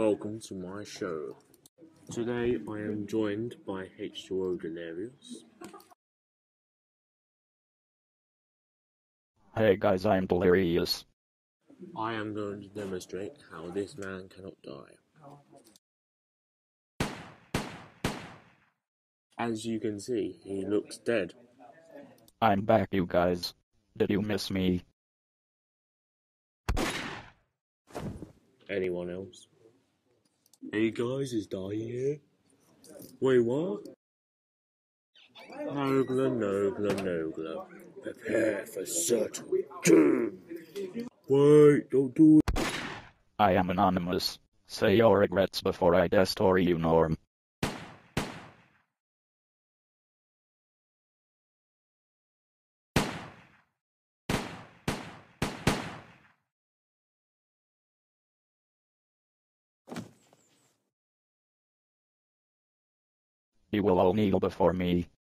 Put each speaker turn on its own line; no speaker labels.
welcome to my show. Today I am joined by H2O Delirious.
Hey guys, I'm Delirious.
I am going to demonstrate how this man cannot die. As you can see, he looks dead.
I'm back, you guys. Did you miss me?
Anyone else? Hey guys, is Dai here? Wait, what? Nogla. Prepare for certain doom. Wait, don't do it.
I am Anonymous. Say your regrets before I destroy you, Norm. You will all kneel before me.